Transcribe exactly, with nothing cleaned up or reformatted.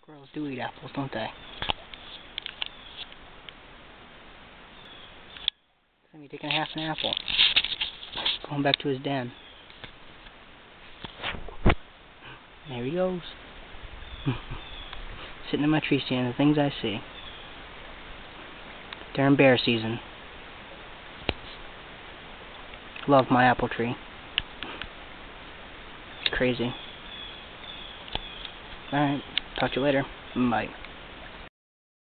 Squirrels do eat apples, don't they? He's taking half an apple. Going back to his den. There he goes. Sitting in my tree stand, the things I see. During bear season. Love my apple tree. It's crazy. Alright, talk to you later. Bye.